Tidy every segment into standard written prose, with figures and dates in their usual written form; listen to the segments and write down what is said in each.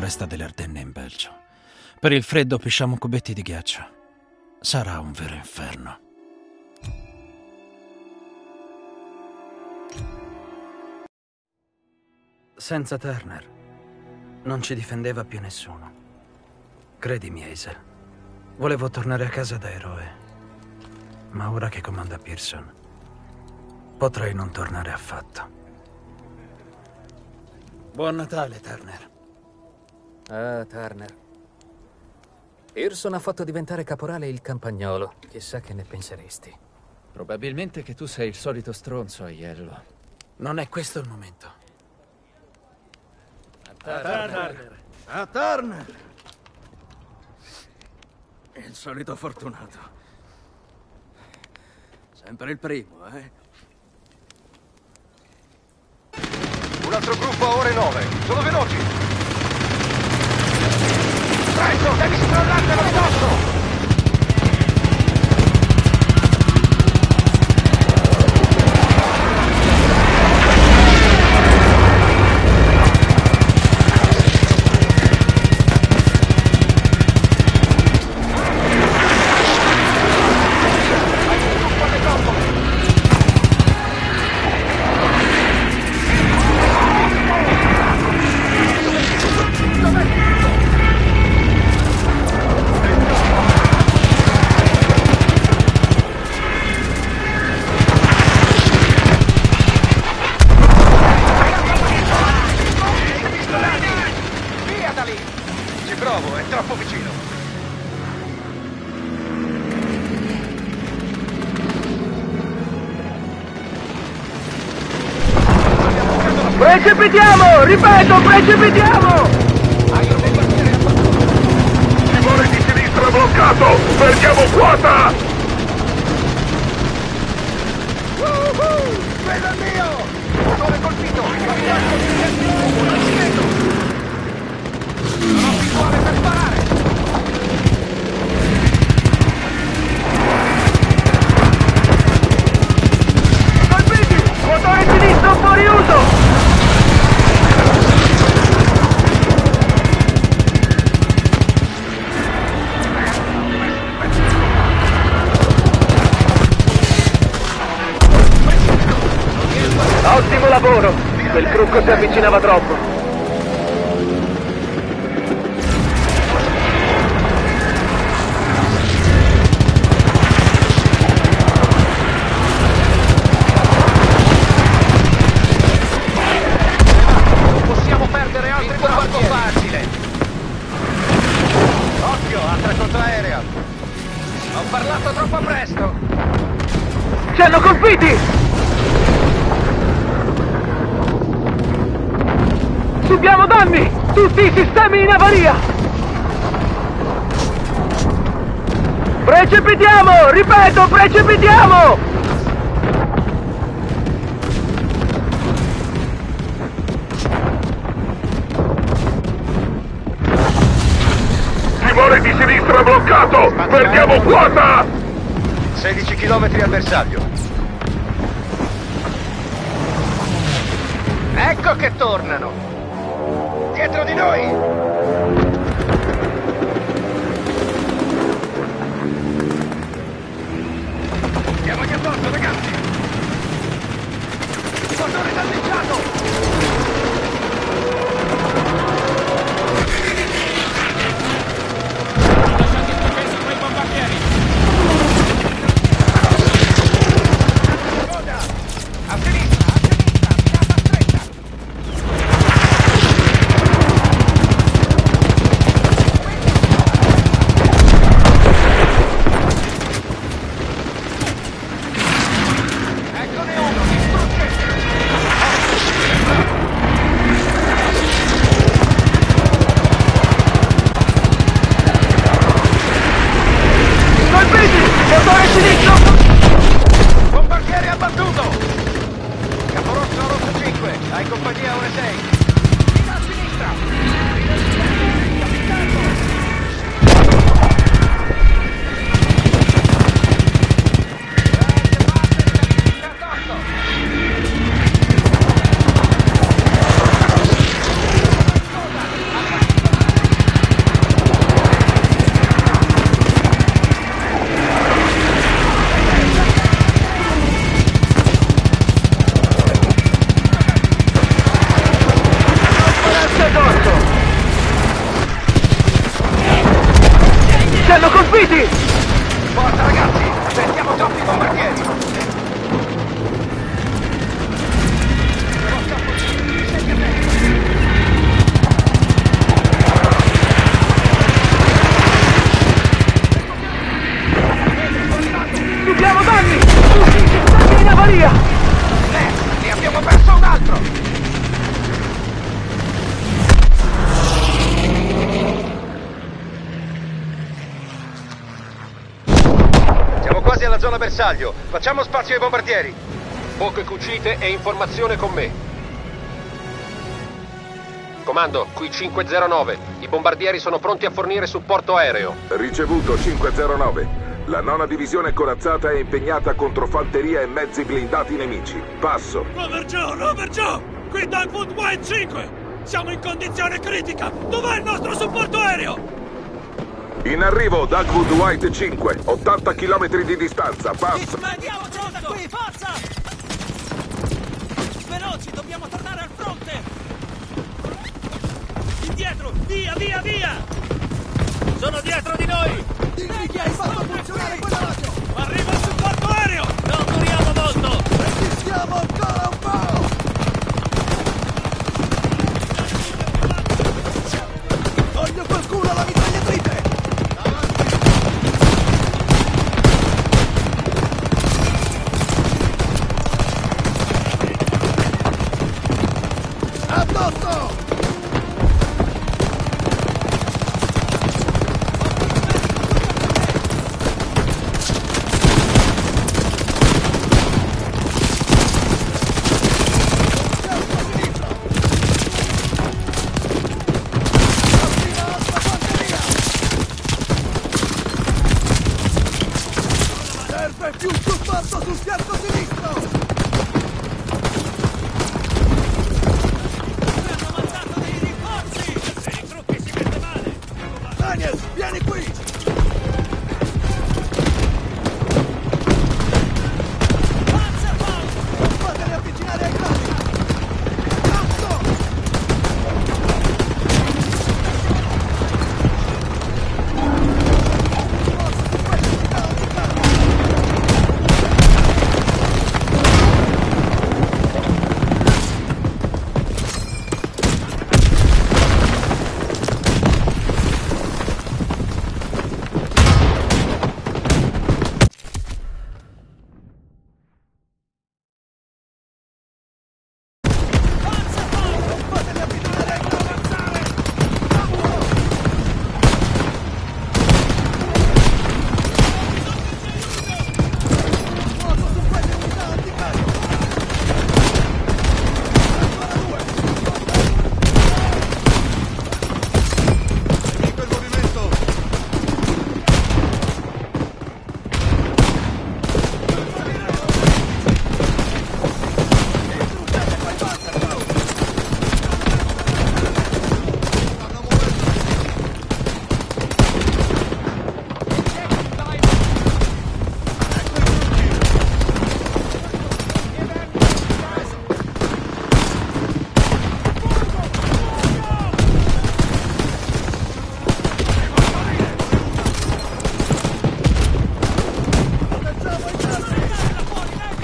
foresta delle Ardenne in Belgio. Per il freddo pisciamo cubetti di ghiaccio. Sarà un vero inferno. Senza Turner non ci difendeva più nessuno. Credimi, Hazel. Volevo tornare a casa da eroe. Ma ora che comanda Pearson, potrei non tornare affatto. Buon Natale, Turner. Ah, Turner. Pearson ha fatto diventare caporale il campagnolo. Chissà che ne penseresti. Probabilmente che tu sei il solito stronzo, Aiello. Non è questo il momento. A Turner! Il solito fortunato. Sempre il primo, eh? Un altro gruppo a ore 9. Sono veloci! Presto, devi scrollartelo addosso! Precipitiamo! Ripeto, precipitiamo! Timone di sinistra bloccato! Perdiamo quota! Quello è mio! Motore colpito! Non ci vedo! Non ho visuale per sparare! Colpiti! Motore sinistro fuori uso! Ottimo lavoro! Quel trucco si avvicinava troppo. Possiamo perdere altri troppo facile! Occhio, altra contraerea! Ho parlato troppo presto! Ci hanno colpiti! Subiamo danni! Tutti i sistemi in avaria! Precipitiamo! Ripeto, precipitiamo! Timone di sinistra bloccato! Perdiamo quota! 16 chilometri al bersaglio. Ecco che tornano! Dietro di noi! Andiamogli addosso, ragazzi! Motore danneggiato! Coda! A sinistra, virata stretta! feriti! Forza ragazzi, sentiamo troppi bombardieri! Subiamo danni! Tutti i sistemi in avaria! Ne abbiamo perso un altro! Siamo quasi alla zona bersaglio. Facciamo spazio ai bombardieri. Bocche cucite e informazione con me. Comando, qui 509. I bombardieri sono pronti a fornire supporto aereo. Ricevuto 509. La nona divisione è corazzata e impegnata contro fanteria e mezzi blindati nemici. Passo. Robert Joe! Qui Dogwood White 5! Siamo in condizione critica! Dov'è il nostro supporto aereo? In arrivo Dogwood White 5. 80 km di distanza. Passo. Andiamo giù da qui, forza! Veloci, dobbiamo tornare al fronte! Indietro! Via, via, via! Sono dietro di noi! Dimmi che hai fatto funzionare quella radio! Arriva il supporto aereo! Non duriamo molto! Resistiamo ancora un po'! Voglio qualcuno alla mitragliatrice! Addosso! Serve più supporto sul fianco sinistro! Hanno mandato dei rinforzi! E il gruppo si mette male! Daniel, vieni qui! Panzerfaust! Non fateli avvicinare ai gradi! Cazzo! Fateli avvicinare ai gradi! Fuoco su quelle unità anticarico! Ancora due! Finito il movimento! Distruggete quei Panzerfaust! Stanno muovendo! Proteggiamo i gradi!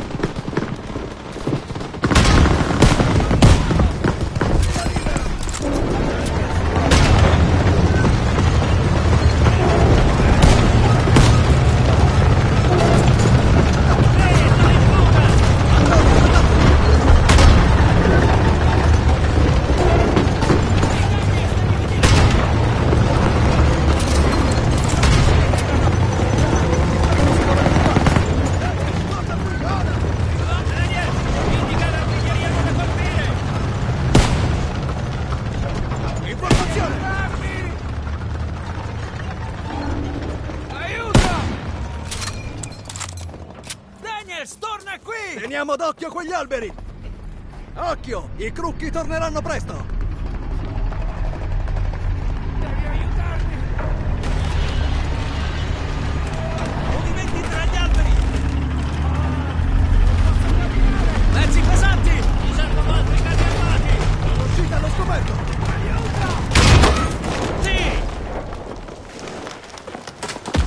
Informazione! Aiuto! Daniels, torna qui! Teniamo d'occhio quegli alberi! Occhio! I crucchi torneranno presto! Devi aiutarmi! Movimenti tra gli alberi! Mezzi pesanti! Ci servono altri carri armati! Uscita allo scoperto! Sì!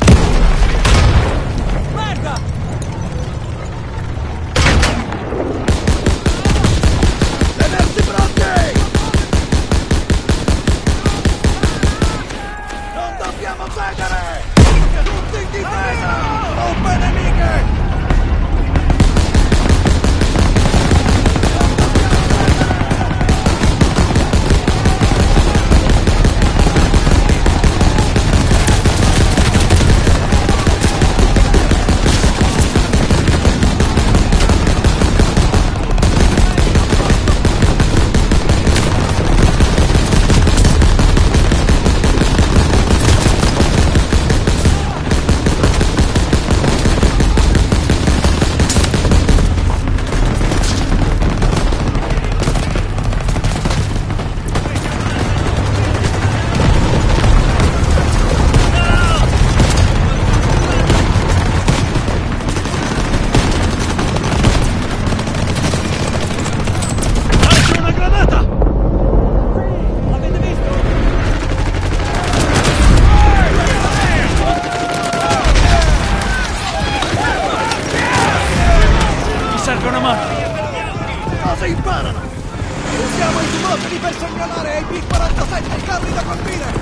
carri da colpire!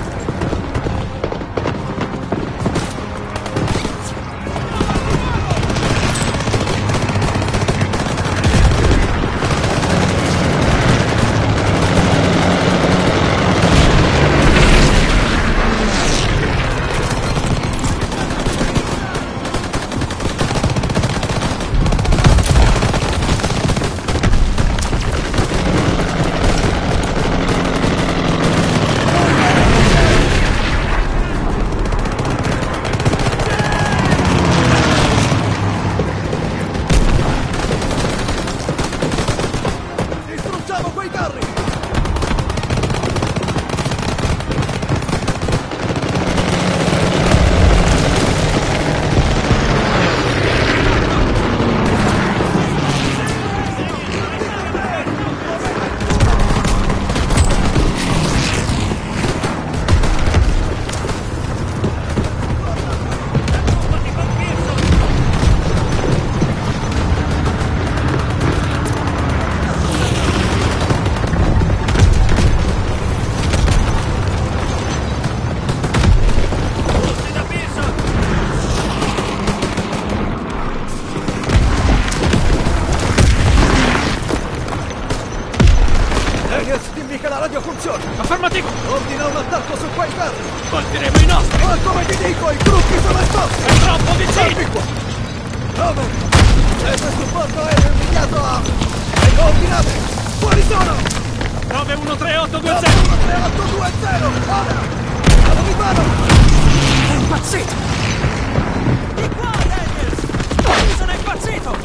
Dimmi che la radio funziona! Affermativo! Ordina un attacco su quei carri! Colpiremo i nostri! Ma come ti dico, i gruppi sono esposti! È troppo vicino! Fermi qua! Dove? Serve supporto aereo immediato a... Le coordinate! Quali sono? 913-820! 913-820! Ora! Vado di mano! È impazzito! Di qua, Daniels! Sono impazzito!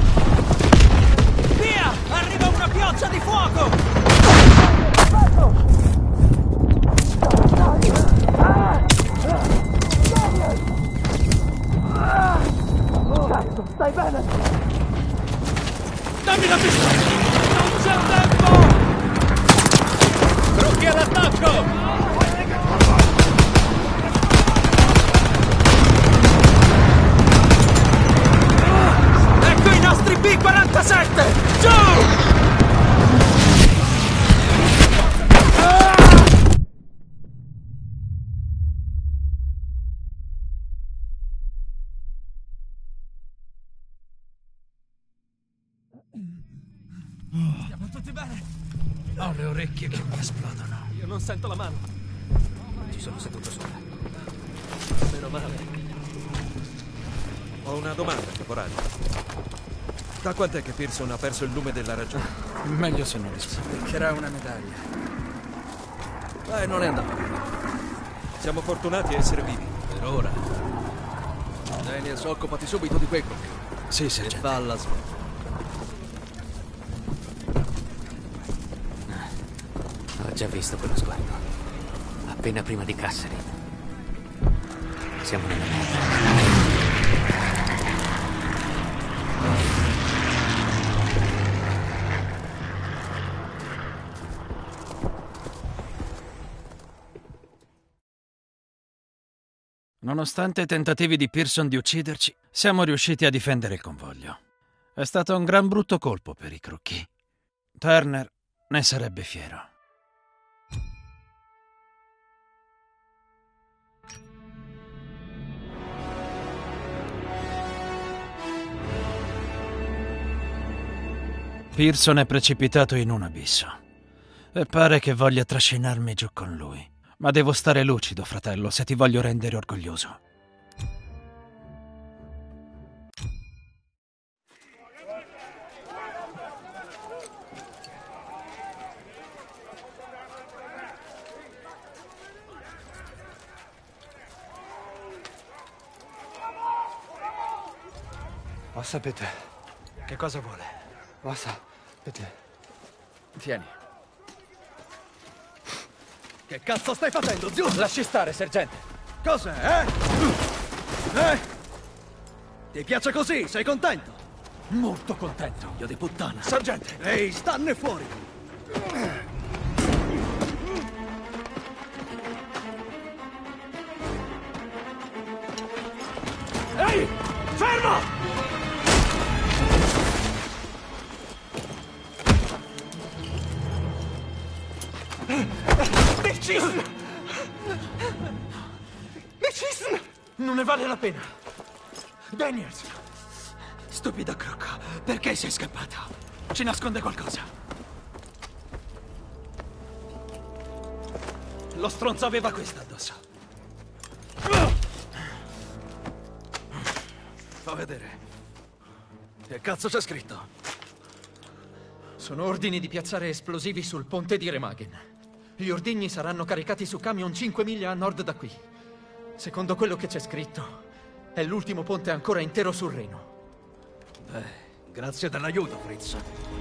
Via! Arriva una pioggia di fuoco! Stai bene? Dammi la pistola! Non c'è tempo! Trucchi all'attacco! Ecco i nostri B-47! Giù! Stiamo tutti bene? Ho le orecchie che mi esplodono. Io non sento la mano. Ci sono seduto sopra. Meno male. Ho una domanda, caporale. Da quant'è che Pearson ha perso il lume della ragione? Meglio se non rispondo. Beccherà una medaglia. Non è andato bene. Siamo fortunati a essere vivi. Per ora. Daniels, occupati subito di quei gruppi. Sì, E sergente. va alla svolta. Ho già visto quello sguardo. Appena prima di Cassari. Siamo nella merda. Nonostante i tentativi di Pearson di ucciderci, siamo riusciti a difendere il convoglio. È stato un gran brutto colpo per i crocchi. Turner ne sarebbe fiero. Pearson è precipitato in un abisso e pare che voglia trascinarmi giù con lui. Ma devo stare lucido, fratello, se ti voglio rendere orgoglioso. Oh, sapete. Che cosa vuole? Oh, sapete. Tieni. Che cazzo stai facendo, zio? Lasci stare, sergente. Cos'è, Ti piace così? Sei contento? Molto contento. Figlio di puttana. Sergente! Ehi, stanne fuori! Ehi! Fermo! Deciso! Non ne vale la pena. Daniels! Stupida crocca, perché sei scappata? Ci nasconde qualcosa. Lo stronzo aveva questa addosso. Fa vedere. Che cazzo c'è scritto? Sono ordini di piazzare esplosivi sul ponte di Remagen. Gli ordigni saranno caricati su camion 5 miglia a nord da qui. Secondo quello che c'è scritto, è l'ultimo ponte ancora intero sul Reno. Grazie dell'aiuto, Fritz.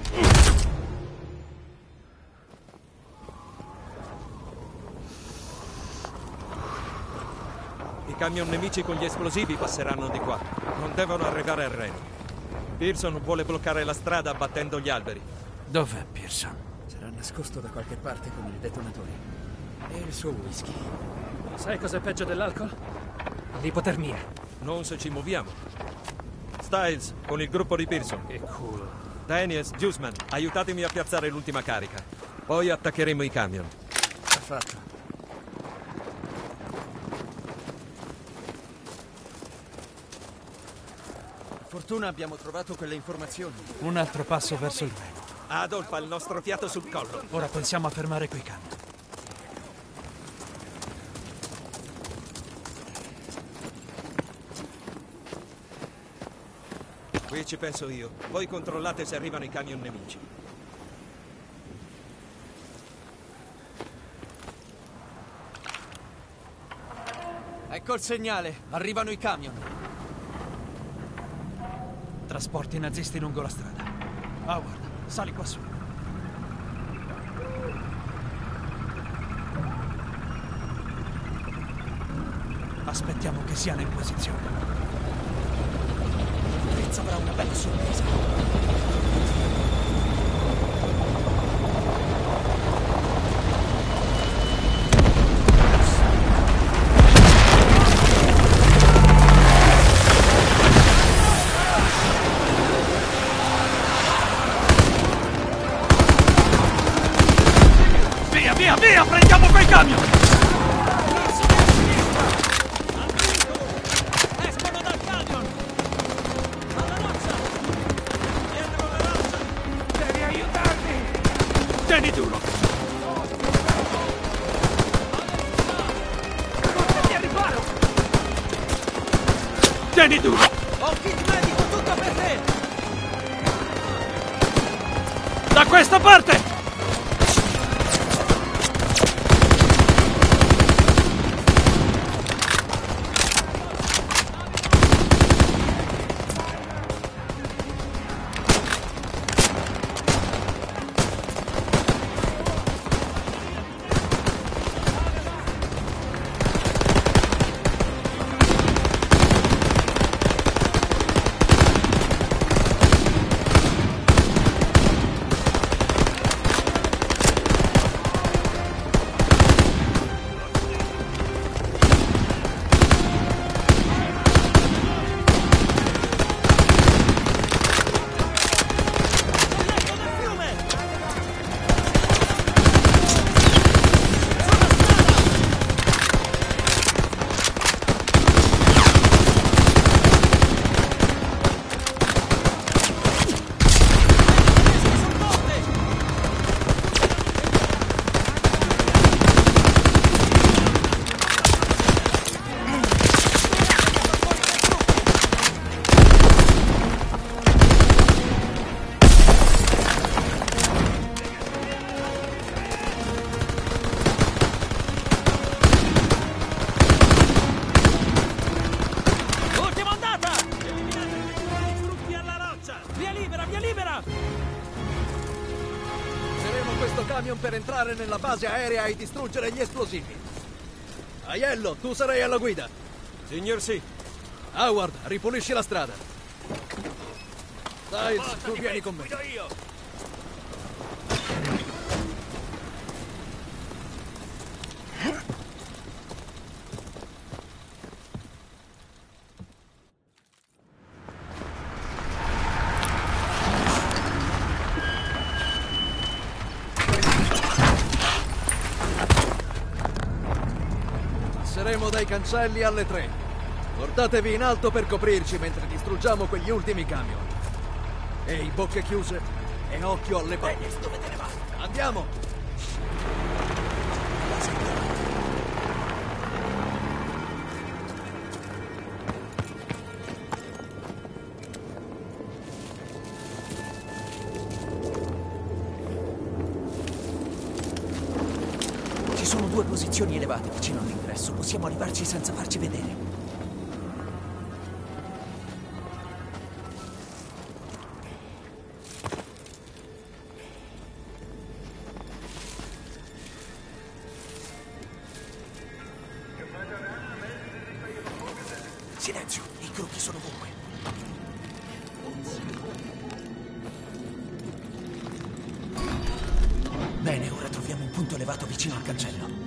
I camion nemici con gli esplosivi passeranno di qua. Non devono arrivare al Reno. Pearson vuole bloccare la strada abbattendo gli alberi. Dov'è Pearson? Sarà nascosto da qualche parte con il detonatore. E il suo whisky. Sai cos'è peggio dell'alcol? L'ipotermia. Non se ci muoviamo. Styles, con il gruppo di Pearson. Che culo. Daniels, Juiceman, aiutatemi a piazzare l'ultima carica. Poi attaccheremo i camion. Fatto. Fortuna abbiamo trovato quelle informazioni. Un altro passo verso il Reno. Adolf ha il nostro fiato sul collo. Ora pensiamo a fermare quei camion. Qui ci penso io. Voi controllate se arrivano i camion nemici. Ecco il segnale. Arrivano i camion. Trasporti nazisti lungo la strada. Howard, sali qua su. Aspettiamo che siano in posizione. Fritz avrà una bella sorpresa. Via, prendiamo quei camion! Escono dal camion! Alla roccia! Dietro la roccia! Devi aiutarmi! Tieni duro! Portami al riparo! Tieni duro! Ho un kit medico, tutto per te! Da questa parte! Per entrare nella base aerea e distruggere gli esplosivi. Aiello, tu sarai alla guida. Signor sì. Howard, ripulisci la strada. Styles, tu vieni con me. Passeremo dai cancelli alle 3. Portatevi in alto per coprirci mentre distruggiamo quegli ultimi camion. Ehi, bocche chiuse e occhio alle palle. Dove te ne vai? Andiamo! Ci sono 2 posizioni elevate vicino all'ingresso. Possiamo arrivarci senza farci vedere. Silenzio, i gruppi sono ovunque. Bene, ora troviamo un punto elevato vicino al cancello.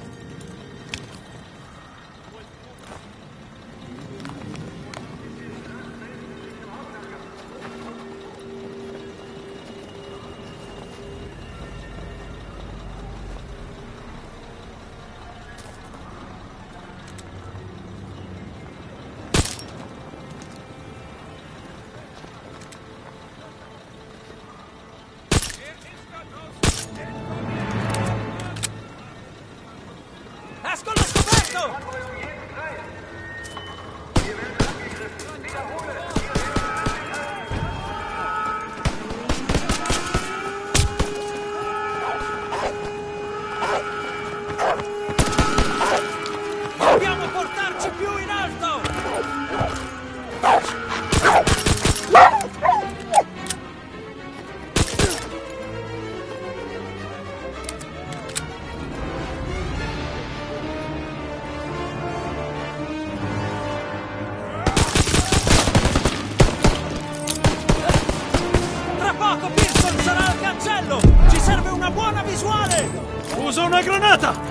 Dobbiamo portarci più in alto! Tra poco Pearson sarà al cancello! Ci serve una buona visuale! Uso una granata!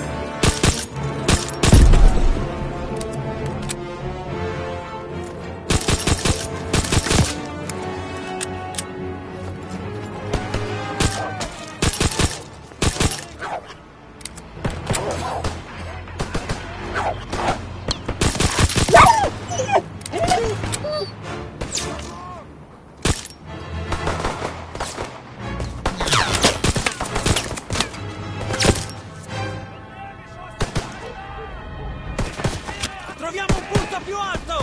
Troviamo un punto più alto!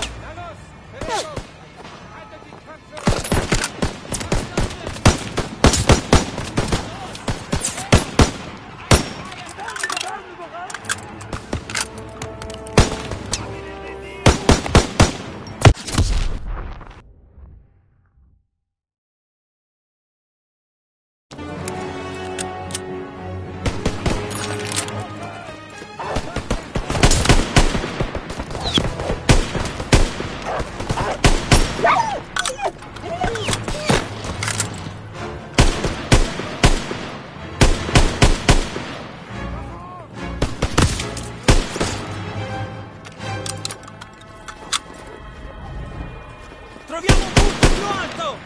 Troviamo un punto più alto!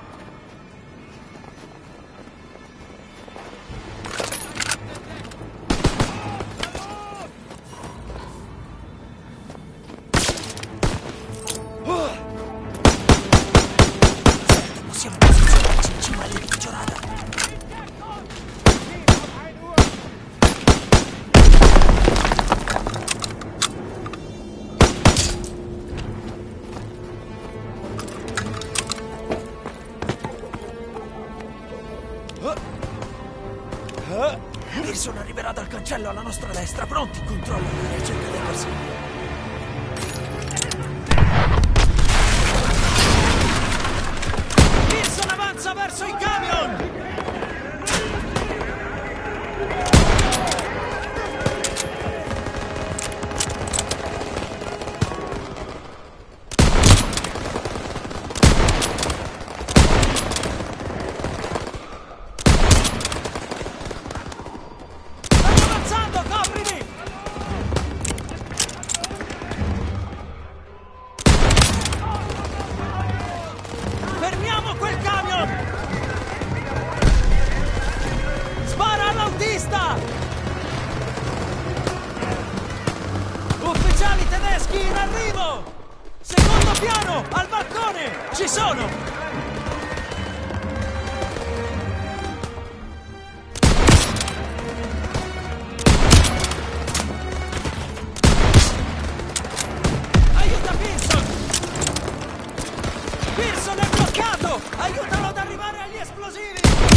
Possiamo posizionarci in cima all'edificio radar. Pearson arriverà dal cancello alla nostra destra. Pronti? Controlla l'area, cerca di aversi. Avanza verso i camion! Stanno avanzando, coprimi! Fermiamo quel camion! arrivo! Secondo piano, al balcone! Ci sono! Aiuta Pearson! Pearson è bloccato! Aiutalo ad arrivare agli esplosivi!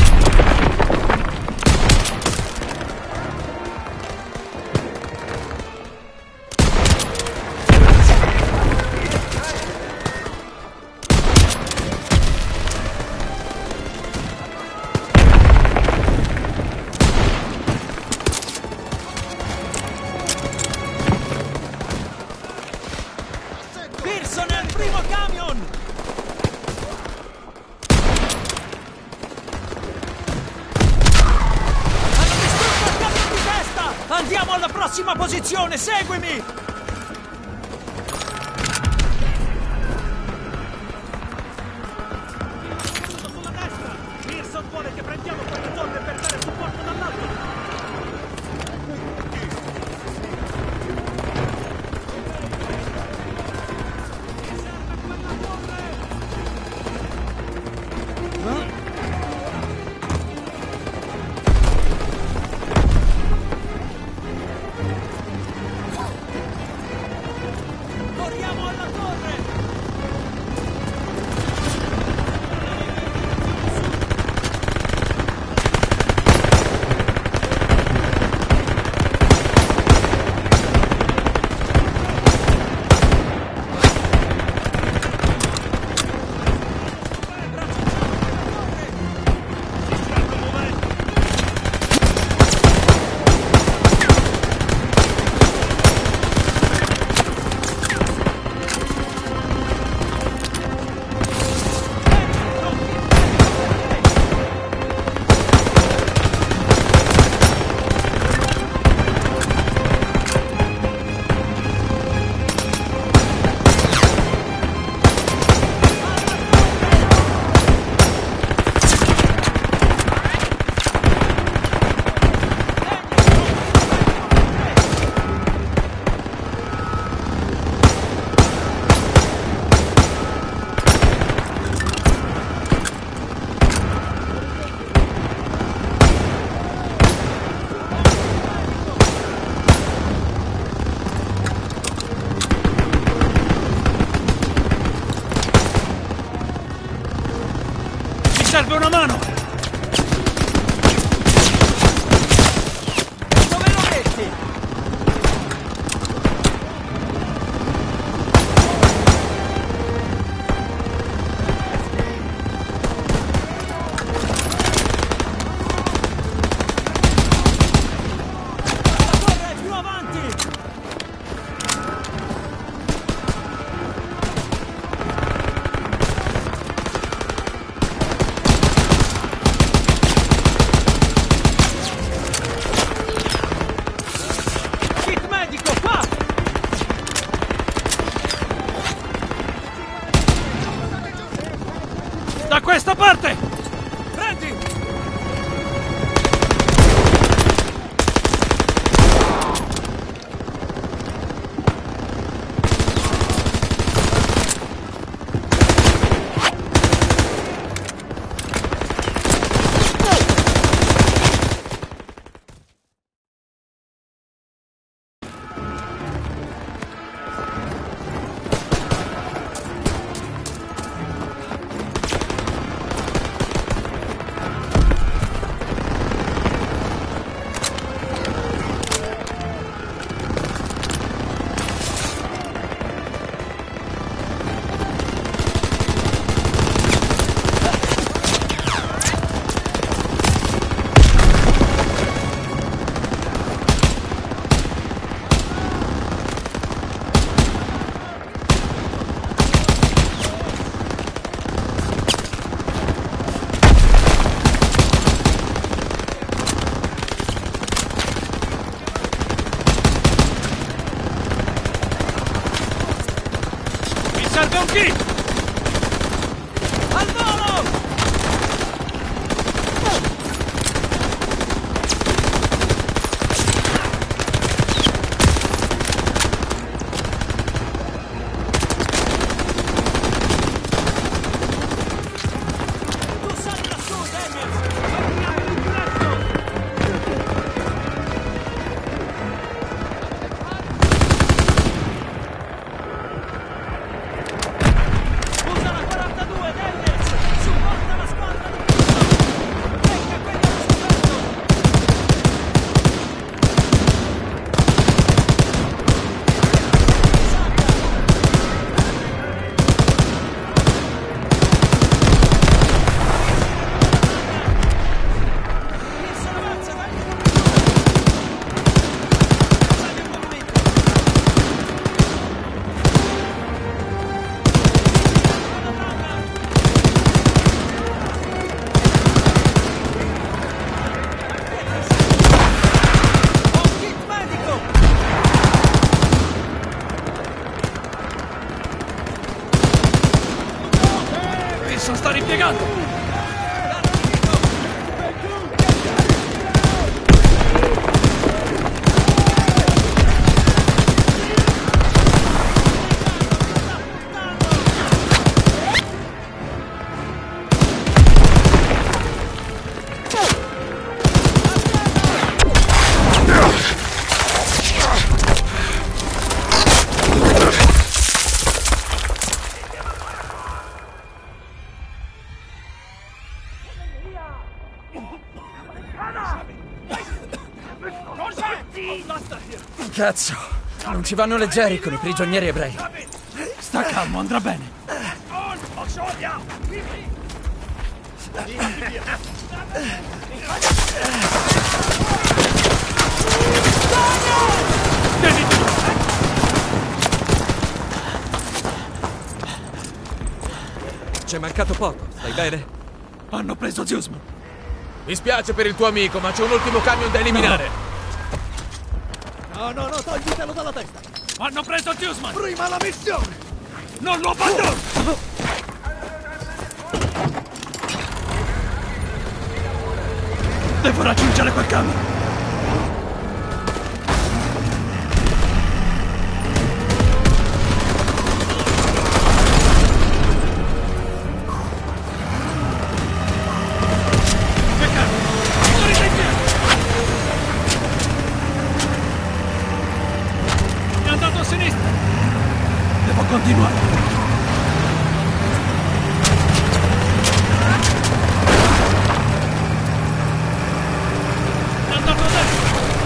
Pearson è il primo camion! Hanno distrutto il camion di testa! Andiamo alla prossima posizione, seguimi! Sulla destra! Pearson vuole che prendiamo quella torre per dare supporto dall'alto! Corriamo alla torre! Serve una mano! Dove lo metti? La torre è più avanti! Kit medico, qua! Da questa parte! Prendi! Serve un kit! Al volo! sta ripiegando! Cazzo, non ci vanno leggeri con i prigionieri ebrei. Sta calmo, andrà bene. C'è mancato poco, stai bene? Hanno preso Ziusman. Mi spiace per il tuo amico, ma c'è un ultimo camion da eliminare. No, toglitelo dalla testa! Hanno preso Ziusman! Prima la missione! Non lo abbandono! Devo raggiungere quel camion! Continuare. È andato a destra.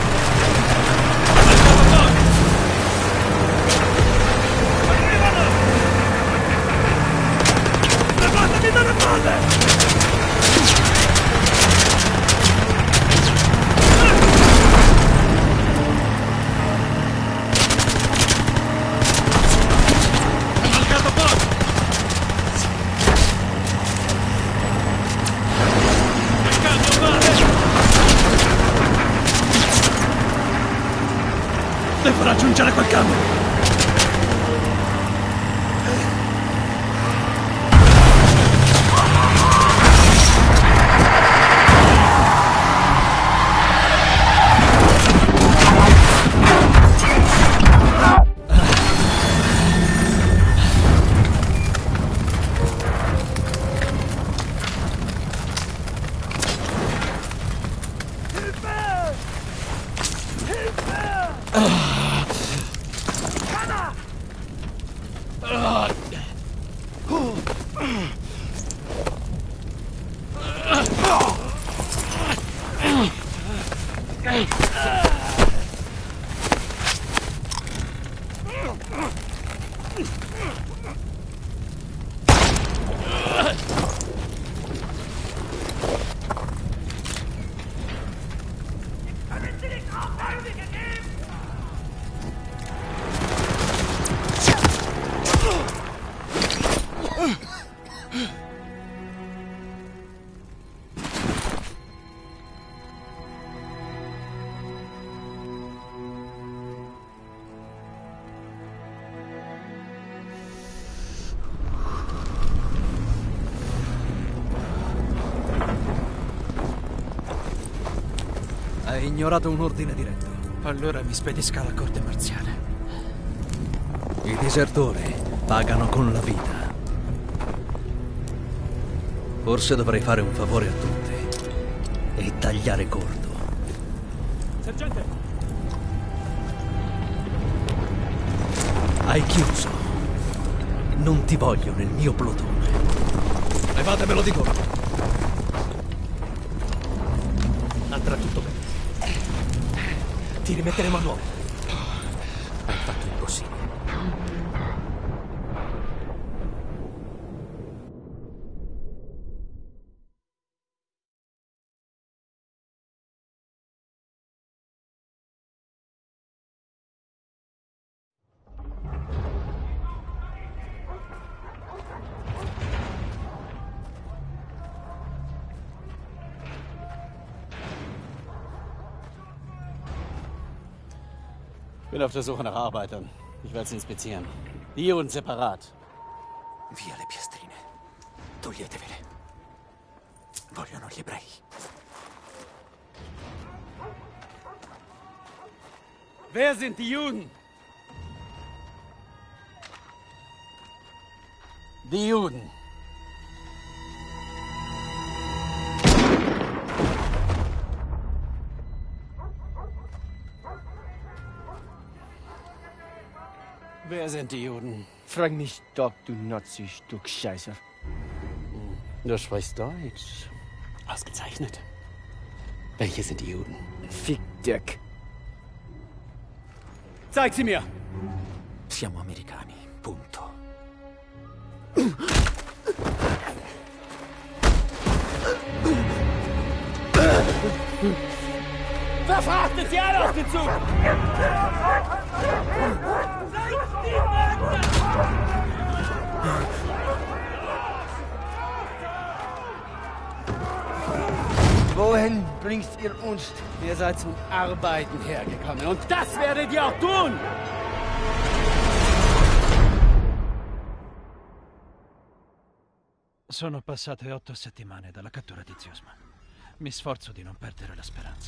È andato fuori. Arrivano. Levatemi dalle palle. Devo raggiungere quel camion! Hai ignorato un ordine diretto. Allora mi spedisca alla corte marziale. I disertori pagano con la vita. Forse dovrei fare un favore a tutti e tagliare corto. Sergente! Hai chiuso. Non ti voglio nel mio plotone. Levatemelo di corpo. Andrà tutto bene. Ti rimetteremo a nuovo. Hai fatto il possibile. Ich bin auf der Suche nach Arbeitern. Ich werde sie inspizieren. Hier und separat. Via le piastrine. Toglietevele. Vogliono gli ebrei. Wer sind die Juden? Die Juden. Wer sind die Juden? Frag mich doch, du Nazi-Stück Scheiße. Du sprichst Deutsch. Ausgezeichnet. Welche sind die Juden? Fick Dirk. Zeig sie mir! Siamo americani, punto. Verfrachtet sie alle auf den Zug! Wohin bringt ihr uns? Ihr seid zum Arbeiten hergekommen und das werdet ihr auch tun! Sono passate 8 settimane dalla cattura di Ziusman. Mi sforzo di non perdere la speranza.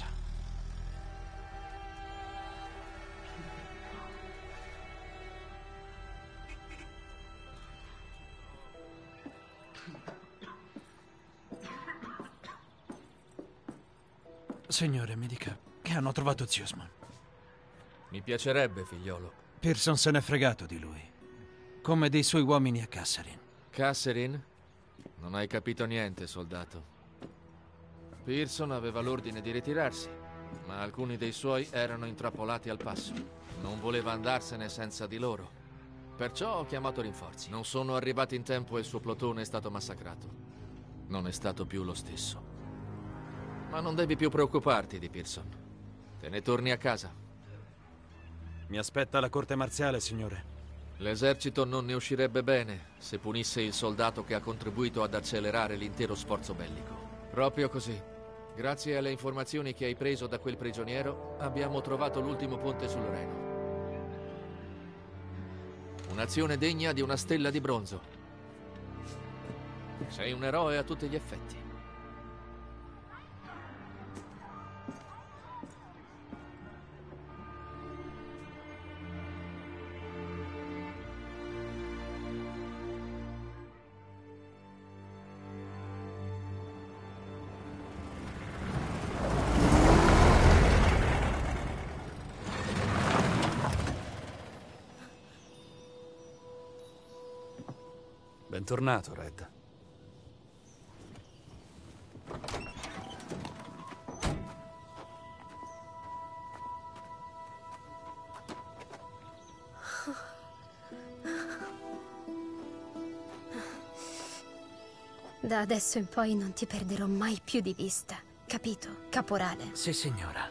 Signore, mi dica che hanno trovato Ziusman. Mi piacerebbe, figliolo. Pearson se n'è fregato di lui, come dei suoi uomini a Kasserine. Kasserine? Non hai capito niente, soldato. Pearson aveva l'ordine di ritirarsi, ma alcuni dei suoi erano intrappolati al passo. Non voleva andarsene senza di loro. Perciò ho chiamato rinforzi. Non sono arrivati in tempo e il suo plotone è stato massacrato. Non è stato più lo stesso. Ma non devi più preoccuparti di Pearson. Te ne torni a casa. Mi aspetta la corte marziale, signore. L'esercito non ne uscirebbe bene se punisse il soldato che ha contribuito ad accelerare l'intero sforzo bellico. Proprio così. Grazie alle informazioni che hai preso da quel prigioniero, abbiamo trovato l'ultimo ponte sul Reno. Un'azione degna di una stella di bronzo. Sei un eroe a tutti gli effetti. Bentornato, Red. Da adesso in poi non ti perderò mai più di vista. Capito, caporale? Sì, signora.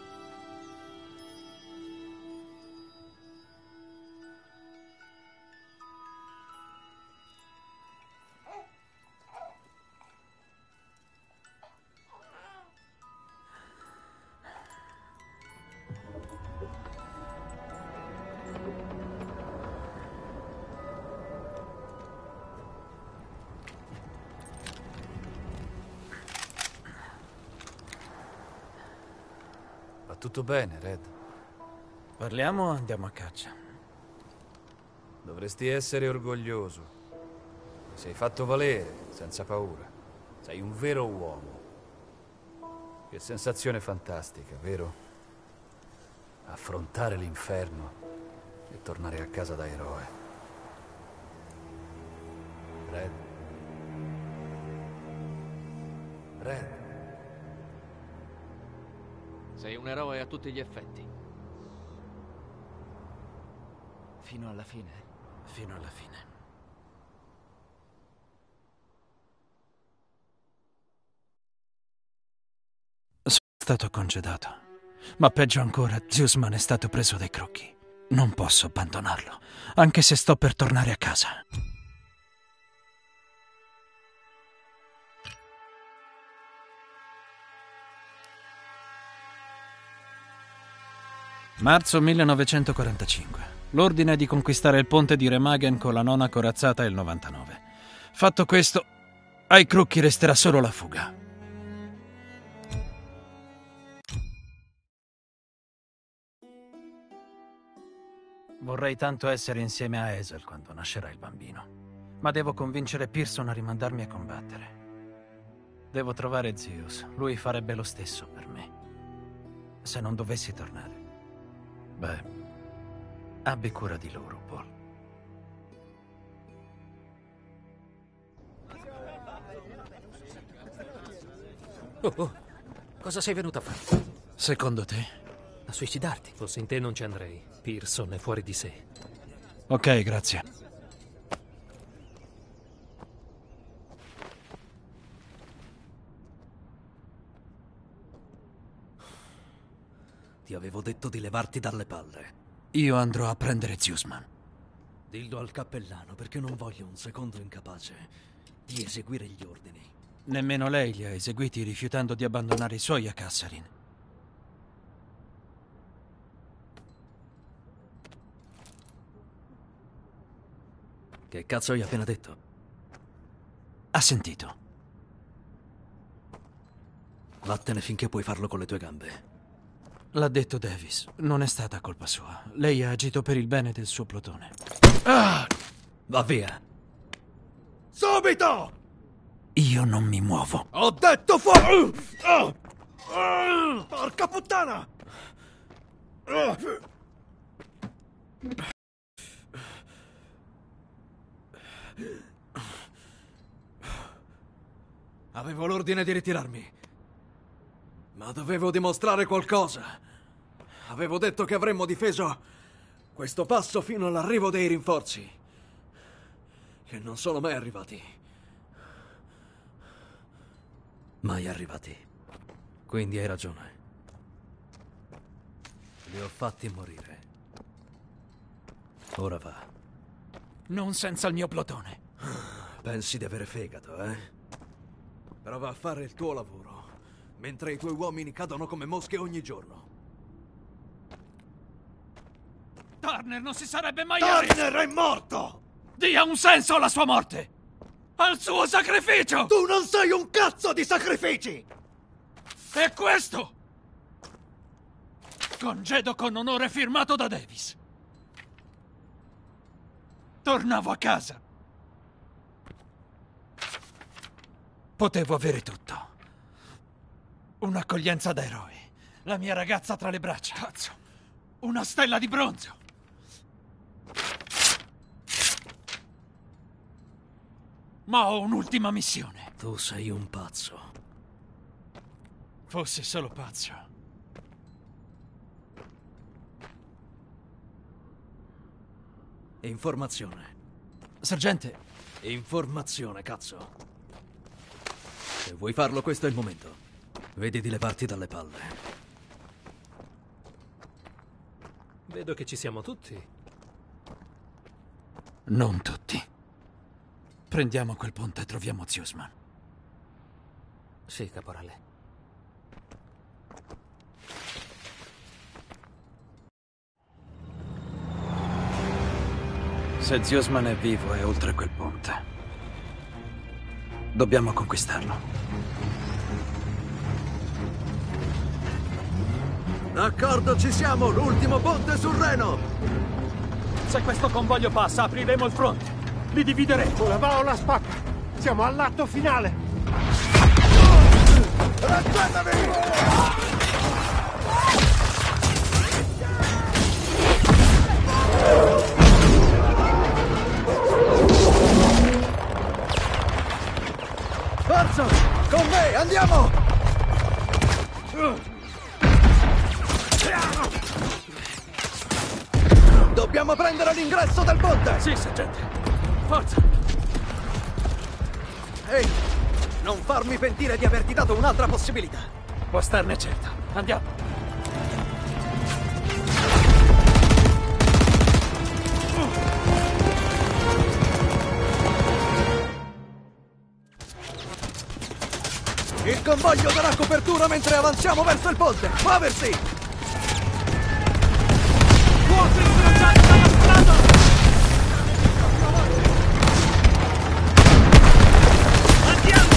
Tutto bene, Red? Parliamo o andiamo a caccia? Dovresti essere orgoglioso. Ti sei fatto valere, senza paura. Sei un vero uomo. Che sensazione fantastica, vero? Affrontare l'inferno e tornare a casa da eroe. Red. Red. Sei un eroe a tutti gli effetti. Fino alla fine. Fino alla fine. Sono stato congedato. Ma peggio ancora, Ziusman è stato preso dai crocchi. Non posso abbandonarlo, anche se sto per tornare a casa. Marzo 1945. L'ordine di conquistare il ponte di Remagen con la 9ª corazzata è il 99. Fatto questo, Ai Crocchi resterà solo la fuga. Vorrei tanto essere insieme a Hazel quando nascerà il bambino, ma devo convincere Pearson a rimandarmi a combattere. Devo trovare Zeus, lui farebbe lo stesso per me. Se non dovessi tornare, beh, abbi cura di loro, Paul. Oh, cosa sei venuto a fare? Secondo te? A suicidarti? Fossi in te non ci andrei. Pearson è fuori di sé. Ok, grazie. Ti avevo detto di levarti dalle palle. Io andrò a prendere Zeusman. Dillo al cappellano, perché non voglio un secondo incapace di eseguire gli ordini. Nemmeno lei li ha eseguiti rifiutando di abbandonare i suoi a Kasserine. Che cazzo hai appena detto? Ha sentito. Vattene finché puoi farlo con le tue gambe. L'ha detto Davis. Non è stata colpa sua. Lei ha agito per il bene del suo plotone. Ah! Va via. Subito! Io non mi muovo. Ho detto fuori! Porca puttana! Avevo l'ordine di ritirarmi, ma dovevo dimostrare qualcosa. Avevo detto che avremmo difeso questo passo fino all'arrivo dei rinforzi, che non sono mai arrivati. Mai arrivati. Quindi hai ragione. Li ho fatti morire. Ora va. Non senza il mio plotone. Pensi di avere fegato, eh? Prova a fare il tuo lavoro, mentre i tuoi uomini cadono come mosche ogni giorno. Turner non si sarebbe mai Turner è morto! Dia un senso alla sua morte! Al suo sacrificio! Tu non sei un cazzo di sacrifici! E questo? Congedo con onore firmato da Davis. Tornavo a casa. Potevo avere tutto. Un'accoglienza da eroe. La mia ragazza tra le braccia. Cazzo. Una stella di bronzo. Ma ho un'ultima missione. Tu sei un pazzo. Fossi solo pazzo. Informazione. Sergente. Informazione, cazzo. Se vuoi farlo, questo è il momento. Vedi di levarti dalle palle. Vedo che ci siamo tutti. Non tutti. Prendiamo quel ponte e troviamo Zeusman. Sì, caporale. Se Zeusman è vivo è oltre quel ponte. Dobbiamo conquistarlo. D'accordo, ci siamo! L'ultimo ponte sul Reno! Se questo convoglio passa, apriremo il fronte. Li divideremo. La va o la spacca. Siamo all'atto finale. Raggiungevi! Forza! Con me, andiamo! Dobbiamo prendere l'ingresso del ponte! Sì, sergente. Forza! Ehi, non farmi pentire di averti dato un'altra possibilità. Può starne certo. Andiamo. Il convoglio darà copertura mentre avanziamo verso il ponte. Muoversi! Fuochi sfrecciati dalla strada! Andiamo!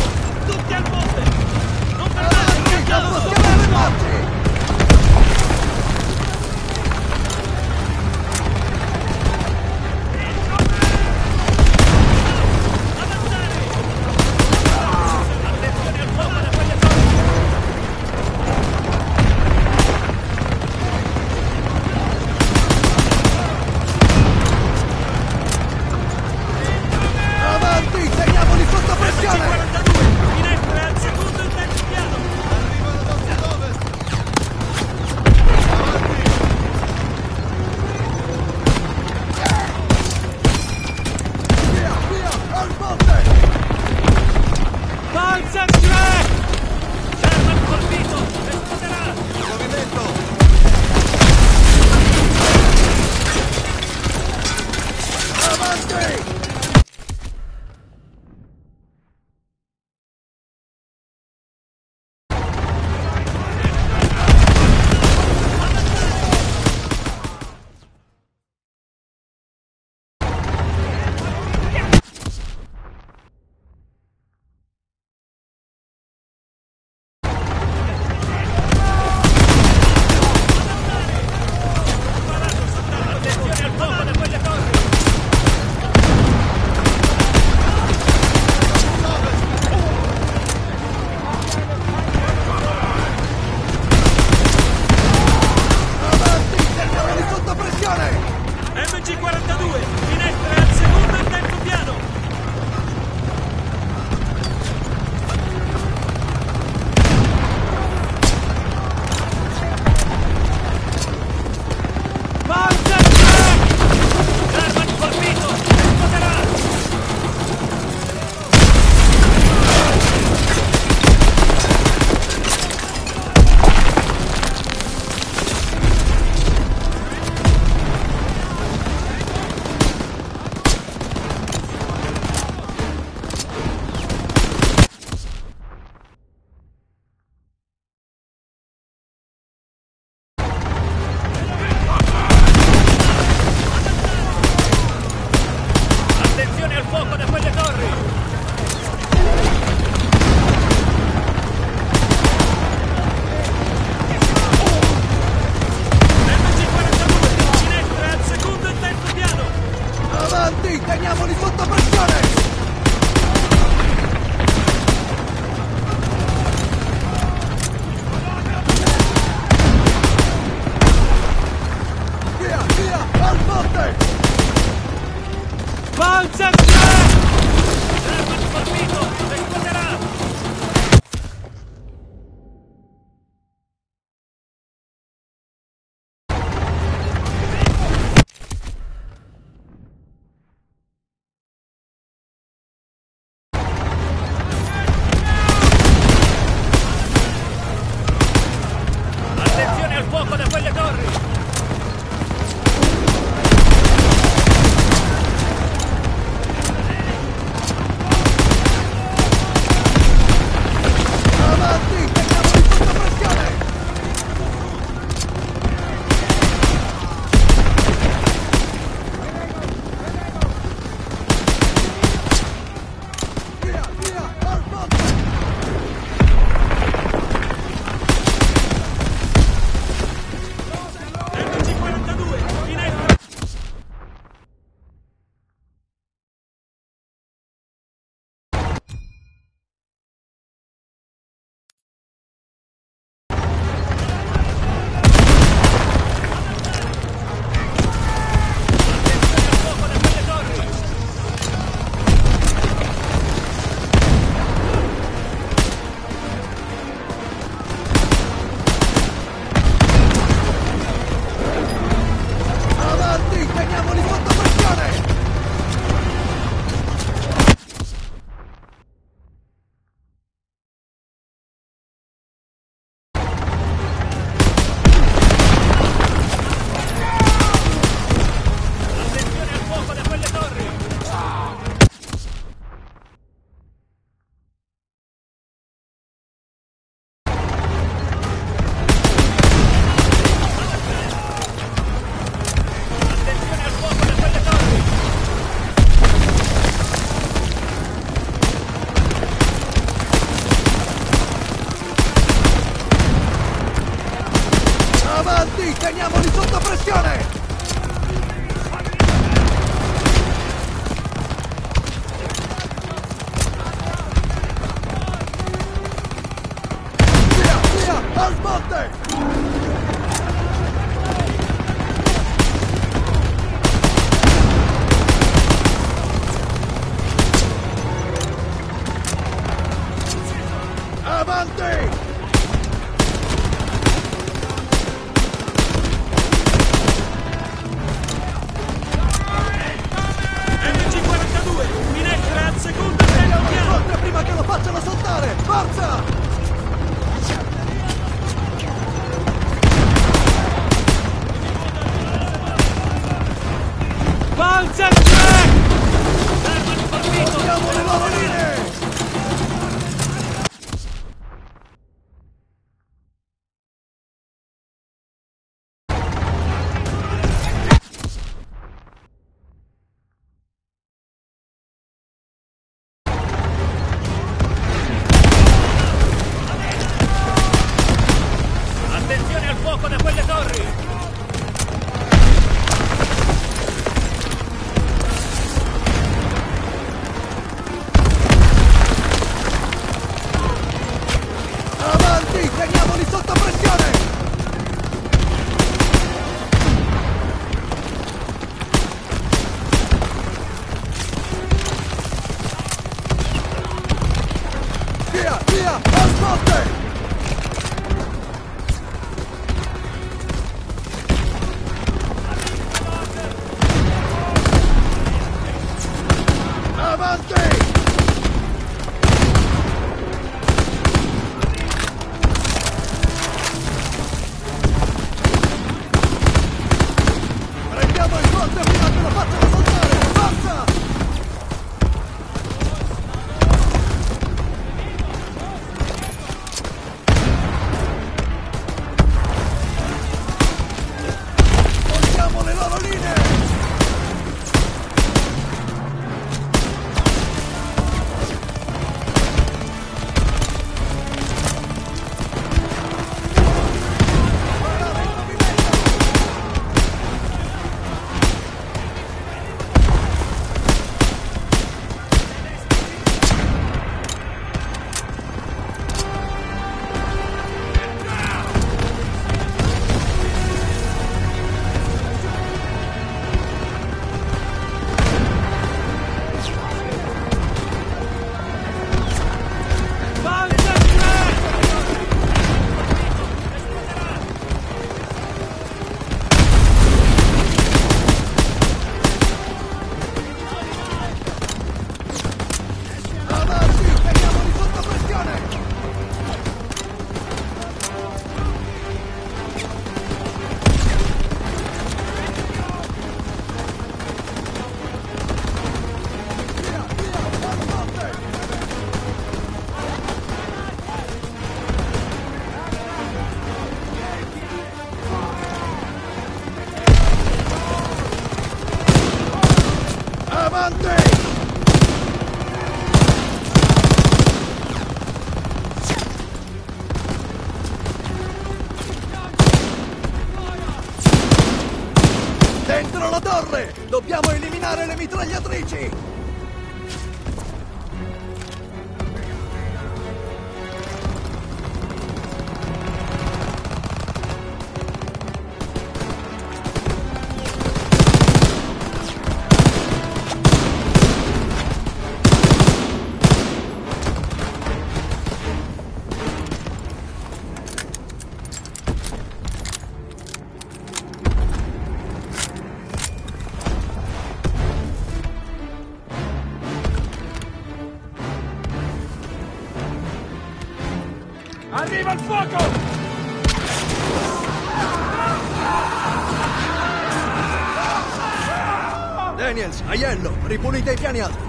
fuoco da quelle torri! MG42, finestre al secondo e terzo piano! Avanti, teniamoli sotto pressione! Al monte! Panzer III! Sherman colpito! Esploderà! Attenzione al fuoco da quelle torri! Teniamoli sotto pressione! Via, via, al monte! Avanti! Prima che lo facciano saltare! Forza! Panzer III! Portiamo le loro linee! Attenzione al fuoco da quelle torri! Avanti, teniamoli sotto pressione! Via, via, al monte! Avanti! Prendiamo il ponte prima che lo facciano saltare! Forza! Portiamo le loro linee! avanti! Dentro la torre! Dobbiamo eliminare le mitragliatrici! Arriva il fuoco! Daniels, Aiello, ripulite i piani alti.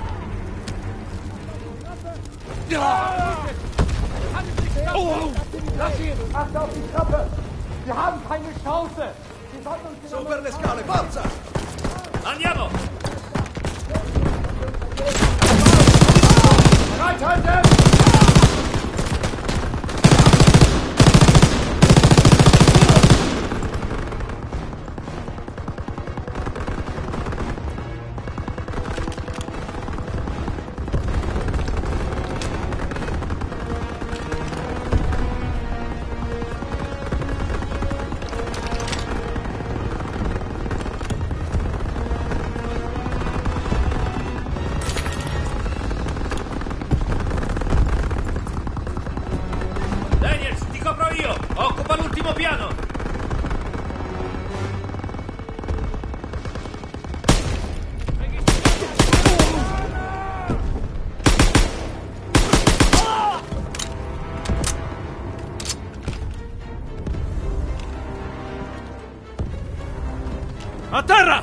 Lass ihn! Achte auf die Treppe! Wir haben keine Chance! Su per le scale, forza! Andiamo! Bereithalten! Occupa l'ultimo piano! A terra!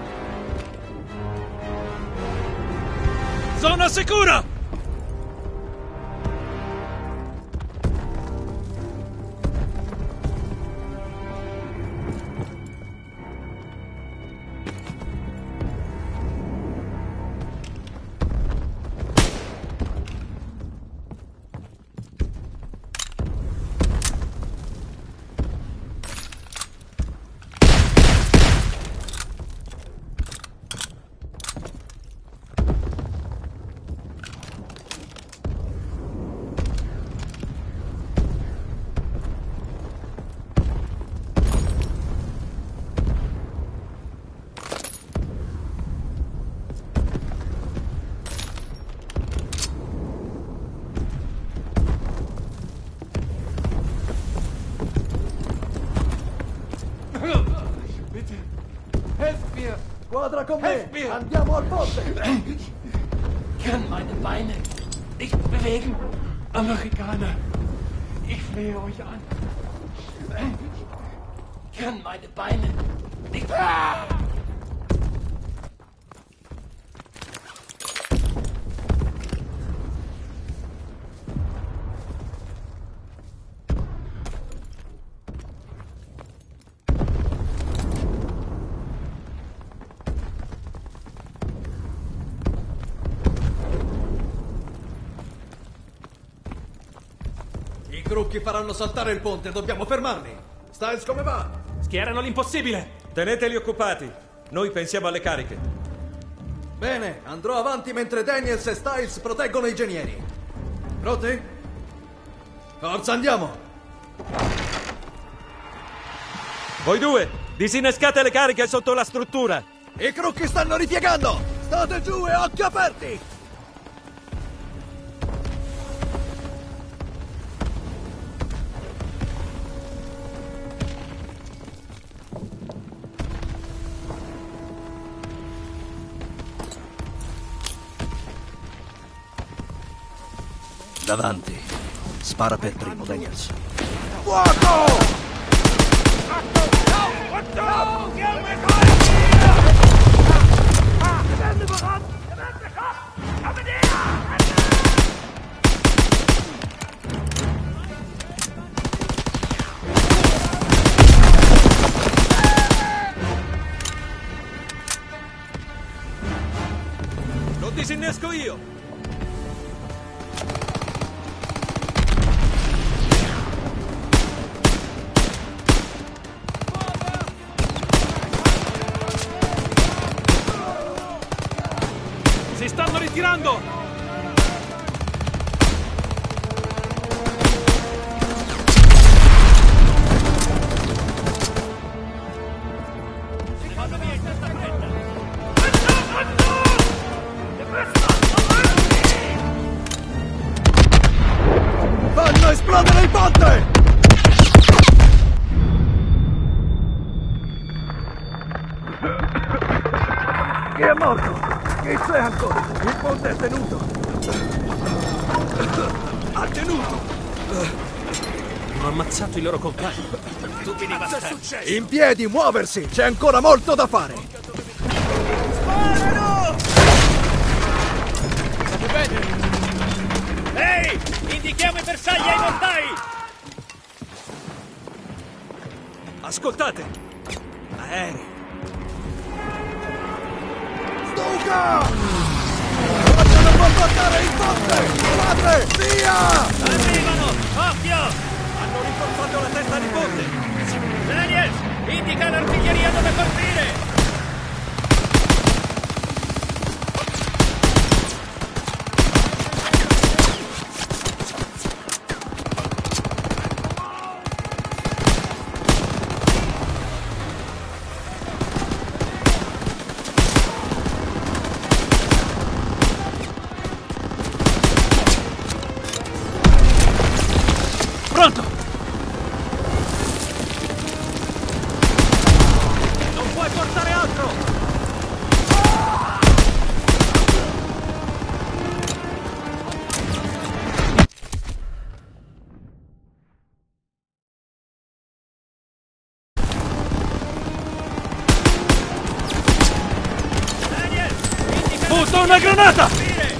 Zona sicura! Bitte, helft mir! Squadra con me! Andiamo al ponte! Kann meine Beine nicht bewegen. Amerikaner, ich flehe euch an. Kann meine Beine nicht... I crocchi faranno saltare il ponte, dobbiamo fermarli! Styles, come va? Schierano l'impossibile! Teneteli occupati. Noi pensiamo alle cariche. Bene, andrò avanti mentre Daniels e Styles proteggono i genieri. Pronti? Forza, andiamo! Voi due, disinnescate le cariche sotto la struttura. I crocchi stanno ripiegando! State giù e occhi aperti! Davanti. Spara per primo, Daniels. Fuoco! disinnesco io! Si stanno ritirando! Fanno esplodere il ponte! Chi è morto? Chi c'è ancora? Il ponte è tenuto. Ha tenuto! Hanno ammazzato i loro compagni. Stupidi bastardi. In piedi, muoversi! C'è ancora molto da fare! Sparano! State bene? Ehi! Indichiamo i bersagli ai mortai! Ascoltate! Aerei! Stuka! Vogliono bombardare il ponte! Madre, via! Arrivano! Occhio! Hanno rinforzato la testa di ponte! Daniels! Indica l'artiglieria dove partire! Pronto! Non puoi portare altro! Butta una granata!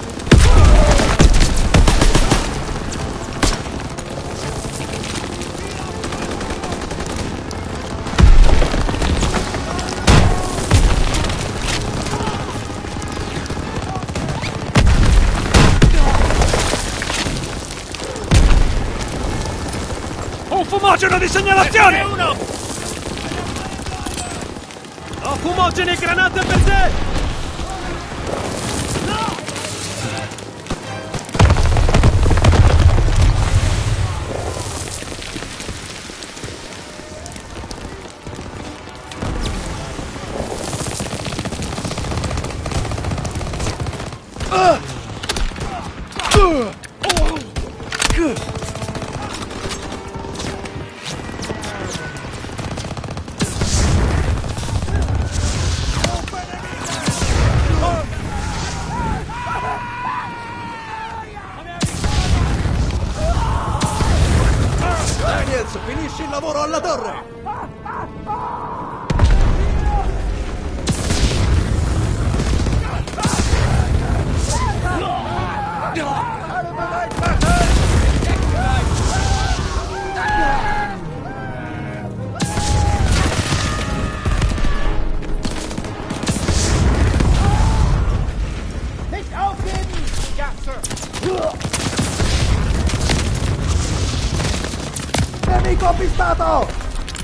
Un fumogeno di segnalazione! Ho fumogeni e granate per te! Daniels, finisci il lavoro alla torre! Nicht aufgeben! Ja, Sir. Nemico avvistato!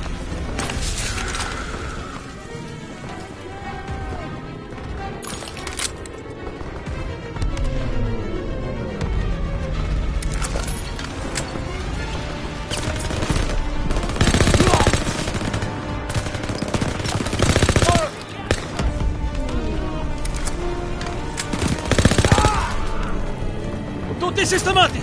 Tutti sistemati!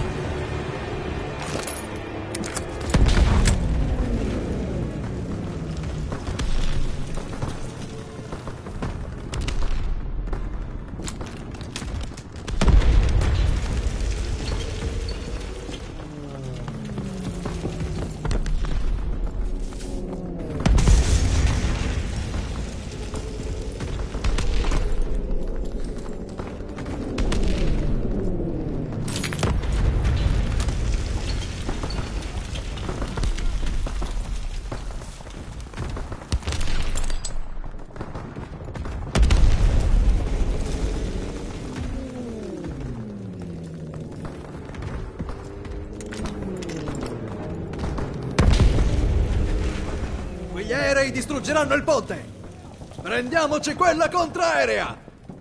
miei distruggeranno il ponte! Prendiamoci quella contraerea!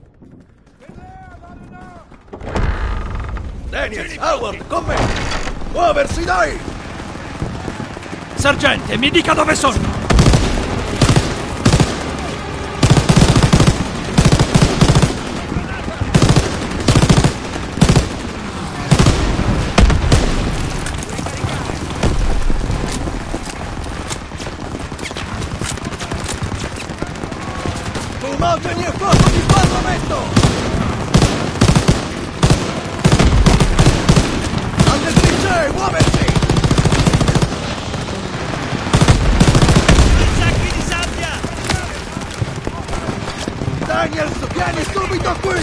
Daniels, Howard, con me! Muoversi, dai! Sergente, mi dica dove sono! Fumogeni e fuoco di sbarramento! Alle trincee, muoversi! Sacchi di sabbia! Daniels, vieni subito qui!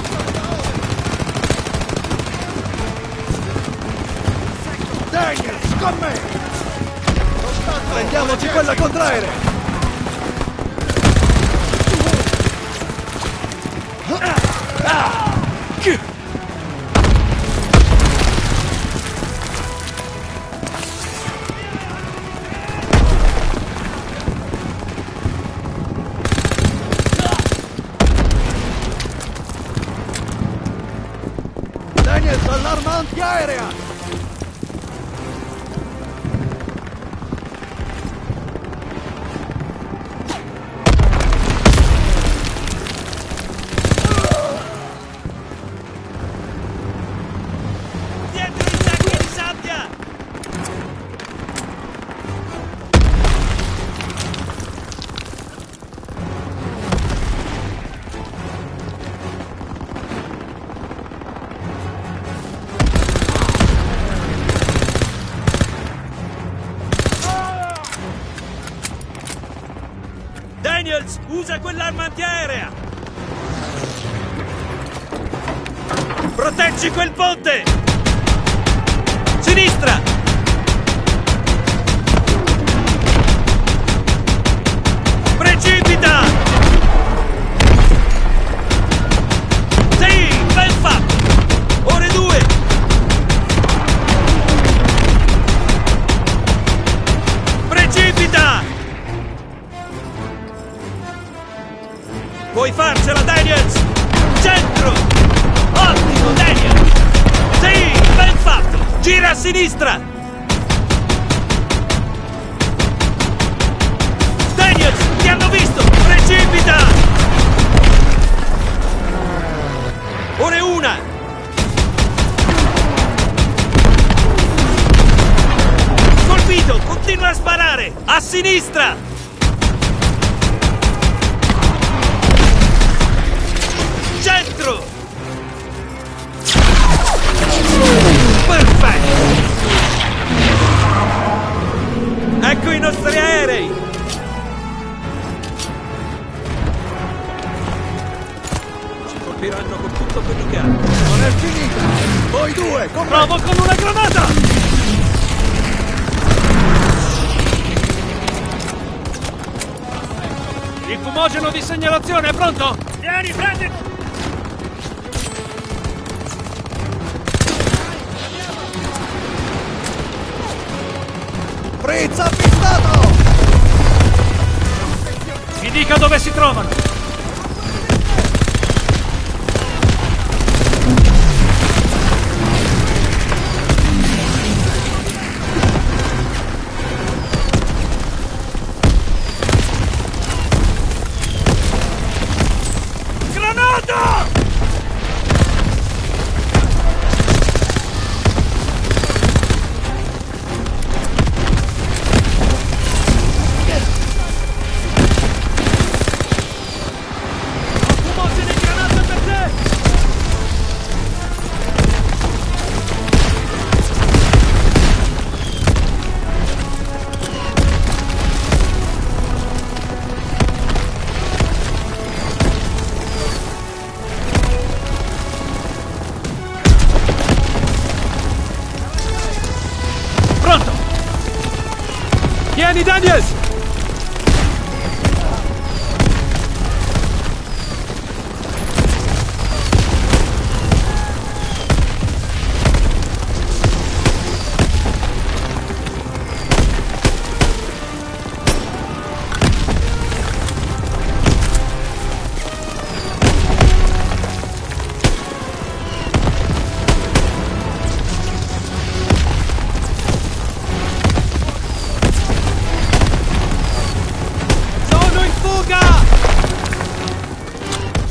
Daniels, con me! Prendiamoci quella contraerea! Daniels, allarma antiaerea! Dietro i sacchi di sabbia! Daniels, usa quell'arma antiaerea! Proteggi quel ponte! Sinistra! Precipita! Sì, ben fatto! Ore 2! Precipita! Puoi farcela, Daniels! Centro! Ottimo, Daniels! Sì, ben fatto! Gira a sinistra! Daniels, ti hanno visto! Precipita! Ore 1! Colpito! Continua a sparare! A sinistra! Centro! Perfetto! Ecco i nostri aerei! Ci colpiranno con tutto quello che hanno. Non è finita! Voi due, con me! Provo con una granata! Il fumogeno di segnalazione è pronto? Vieni, prendi! Fritz avvistato! Mi dica dove si trovano! Granata! Vieni, Daniels!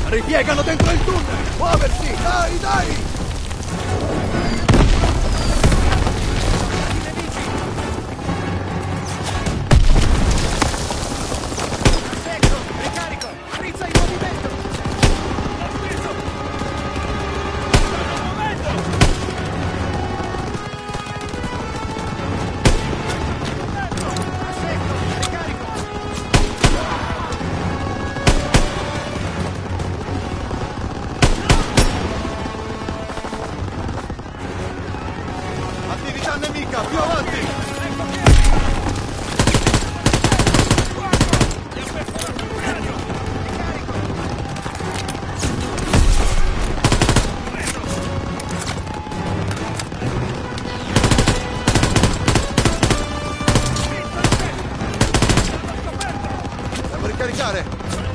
Ripiegano dentro il tunnel! Muoversi! Dai, dai! Attività nemica, più avanti! Devo ricaricare!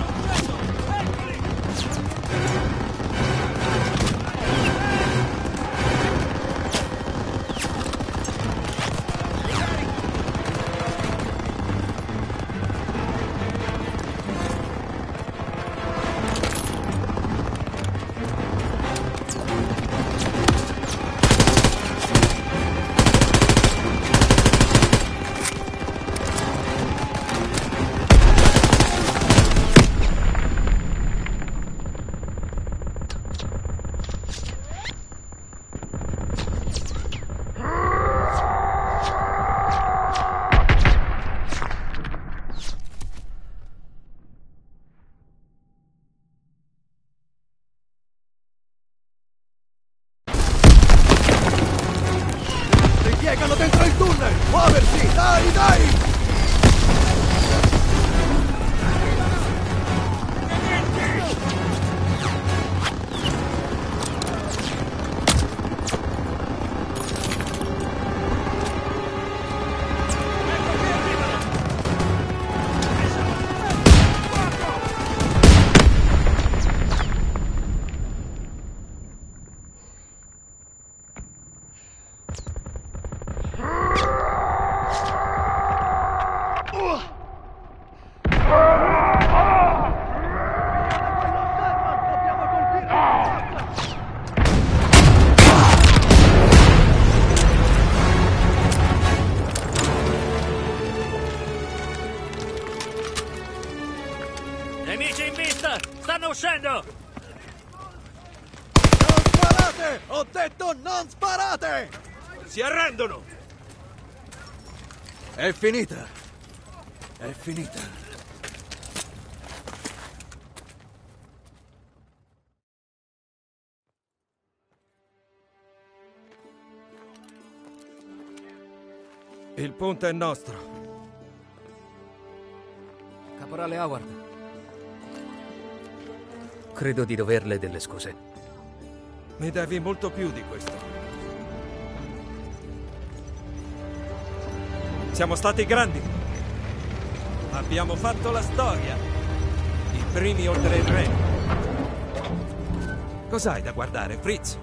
Ripiegano dentro il tunnel! Muoversi! Dai, dai! Nemici in vista! Stanno uscendo! Non sparate! Ho detto non sparate! Si arrendono! È finita! È finita! Il punto è nostro. Caporale Howard. Credo di doverle delle scuse. Mi devi molto più di questo. Siamo stati grandi. Abbiamo fatto la storia. I primi oltre il re. Cos'hai da guardare, Fritz?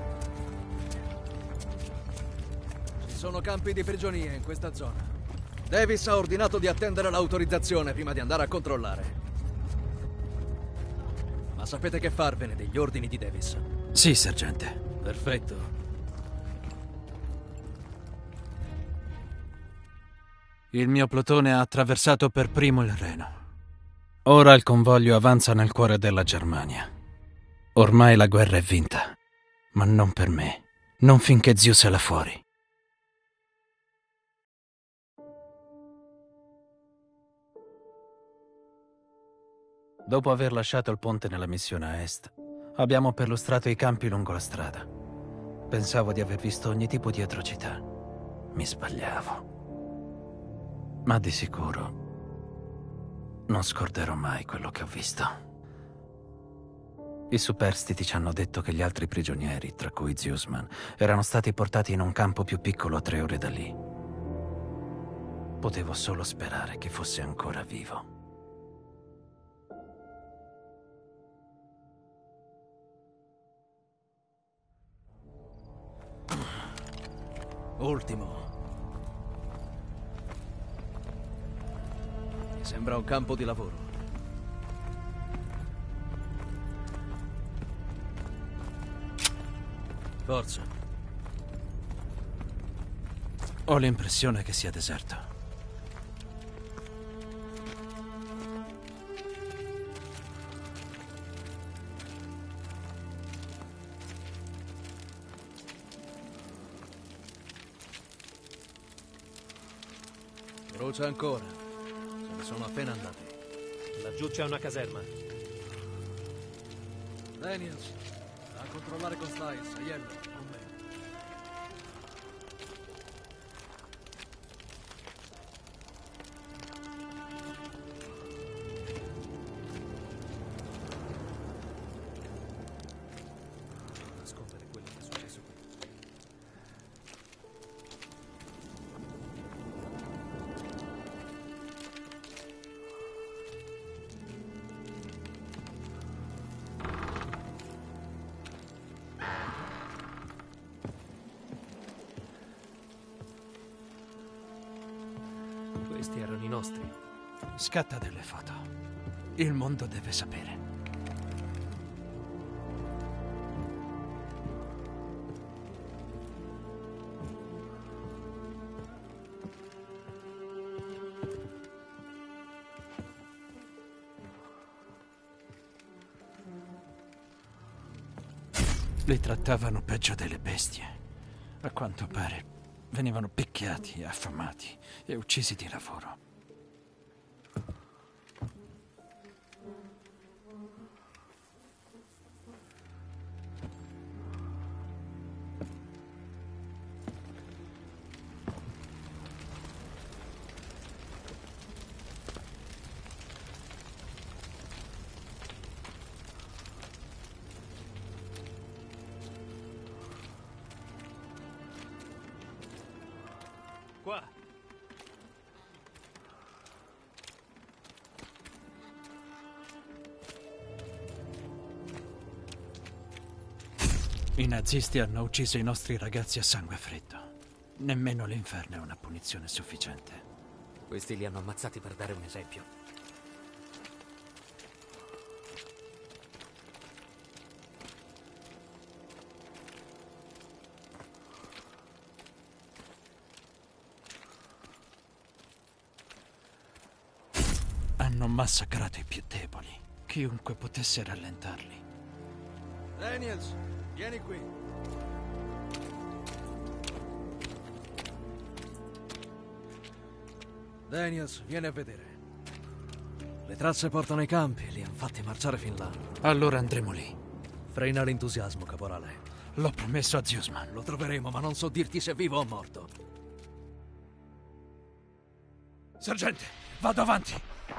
Ci sono campi di prigionia in questa zona. Davis ha ordinato di attendere l'autorizzazione prima di andare a controllare. Ma sapete che farvene degli ordini di Davis? Sì, sergente. Perfetto. Il mio plotone ha attraversato per primo il Reno. Ora il convoglio avanza nel cuore della Germania. Ormai la guerra è vinta. Ma non per me. Non finché Zeus è là fuori. Dopo aver lasciato il ponte nella missione a est, abbiamo perlustrato i campi lungo la strada. Pensavo di aver visto ogni tipo di atrocità. Mi sbagliavo. Ma di sicuro non scorderò mai quello che ho visto. I superstiti ci hanno detto che gli altri prigionieri, tra cui Zeusman, erano stati portati in un campo più piccolo a 3 ore da lì. Potevo solo sperare che fosse ancora vivo. Ultimo. Mi sembra un campo di lavoro. Forza. Ho l'impressione che sia deserto. Brucia ancora. Se ne sono appena andati. Laggiù c'è una caserma. Daniels, a controllare con Styles, Aiello, con me. Nascondere quello che è successo qui. Questi erano i nostri. Scatta delle foto. Il mondo deve sapere. Li trattavano peggio delle bestie. A quanto pare venivano picchiati, affamati e uccisi di lavoro. Qua. I nazisti hanno ucciso i nostri ragazzi a sangue freddo. Nemmeno l'inferno è una punizione sufficiente. Questi li hanno ammazzati per dare un esempio. Hanno massacrato i più deboli. Chiunque potesse rallentarli. Daniels, vieni qui. Daniels, vieni a vedere. Le tracce portano ai campi, li hanno fatti marciare fin là. Allora andremo lì. Frena l'entusiasmo, caporale. L'ho promesso a Ziusman. Lo troveremo, ma non so dirti se è vivo o morto. Sergente, vado avanti.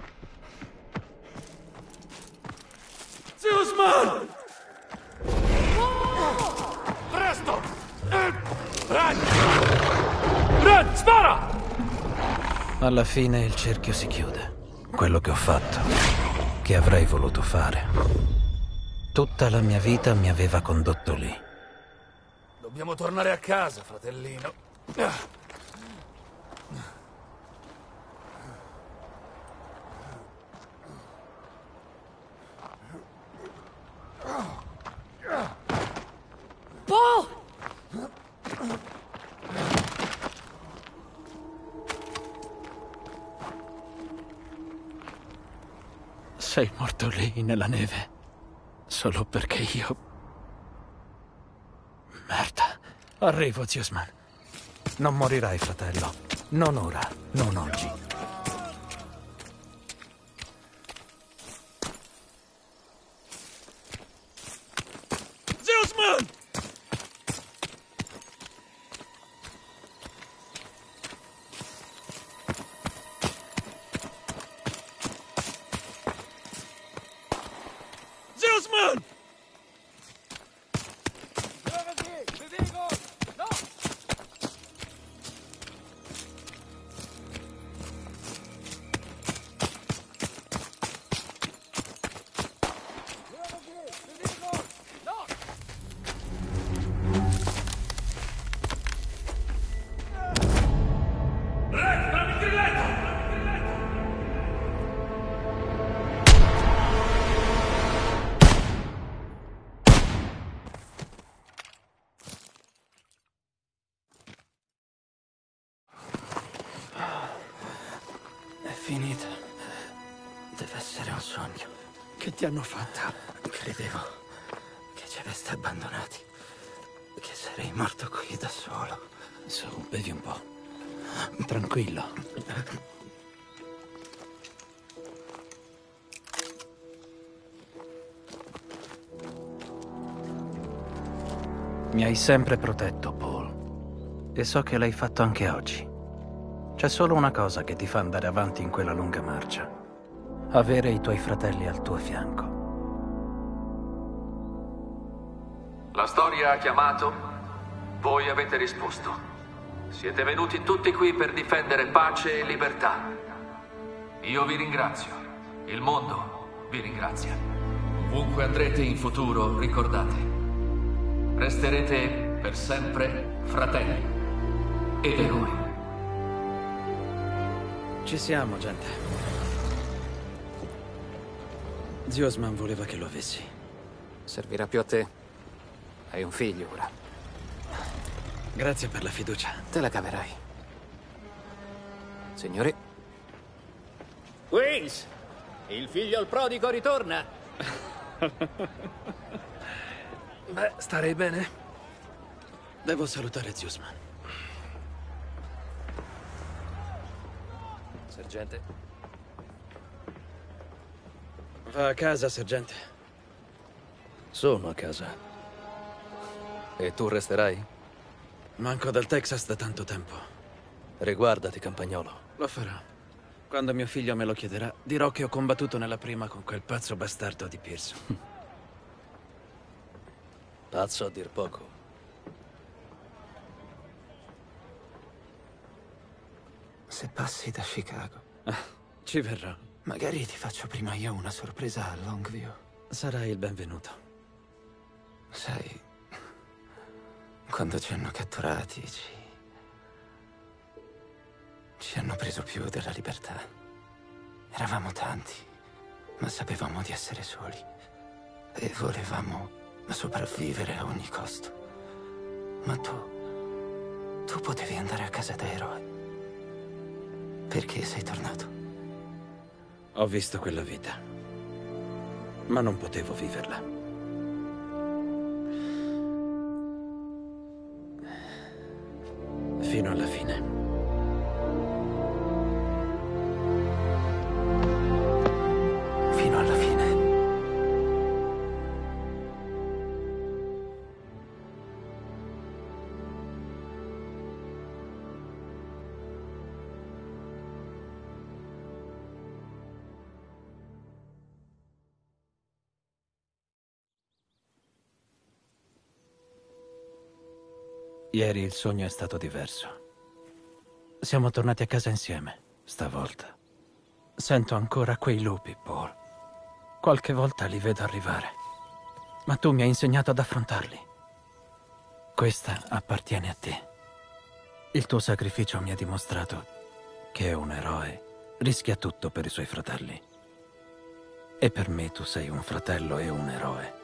Ziusman! Presto! Red, spara! Alla fine il cerchio si chiude. Quello che ho fatto, che avrei voluto fare. Tutta la mia vita mi aveva condotto lì. Dobbiamo tornare a casa, fratellino. Paul! Sei morto lì nella neve. Solo perché io... Merda. Arrivo, Ziusman. Non morirai, fratello. Non ora, non oggi. Ziusman! Ziusman! Che ti hanno fatto? Credevo che ci aveste abbandonati. Che sarei morto qui da solo. Su, bevi un po'. Tranquillo. Mi hai sempre protetto, Paul. E so che l'hai fatto anche oggi. C'è solo una cosa che ti fa andare avanti in quella lunga marcia. Avere i tuoi fratelli al tuo fianco. La storia ha chiamato, voi avete risposto. Siete venuti tutti qui per difendere pace e libertà. Io vi ringrazio. Il mondo vi ringrazia. Ovunque andrete in futuro, ricordate. Resterete per sempre fratelli ed eroi. Ci siamo, gente. Zio Osman voleva che lo avessi. Servirà più a te. Hai un figlio ora. Grazie per la fiducia. Te la caverai. Signori. Queens! Il figlio al prodigo ritorna! Beh, starei bene. Devo salutare zio Osman. Sergente. Va a casa, sergente. Sono a casa. E tu resterai? Manco dal Texas da tanto tempo. Riguardati, campagnolo. Lo farò. Quando mio figlio me lo chiederà, dirò che ho combattuto nella prima con quel pazzo bastardo di Pearson. Pazzo a dir poco. Se passi da Chicago. Ci verrò. Magari ti faccio prima io una sorpresa a Longview. Sarai il benvenuto. Sai, quando ci hanno catturati, ci hanno preso più della libertà. Eravamo tanti, ma sapevamo di essere soli. E volevamo sopravvivere a ogni costo. Ma tu potevi andare a casa da eroe. Perché sei tornato? Ho visto quella vita, ma non potevo viverla. Fino alla fine. Fino alla fine. Ieri il sogno è stato diverso. Siamo tornati a casa insieme, stavolta. Sento ancora quei lupi, Paul. Qualche volta li vedo arrivare. Ma tu mi hai insegnato ad affrontarli. Questa appartiene a te. Il tuo sacrificio mi ha dimostrato che un eroe rischia tutto per i suoi fratelli. E per me tu sei un fratello e un eroe.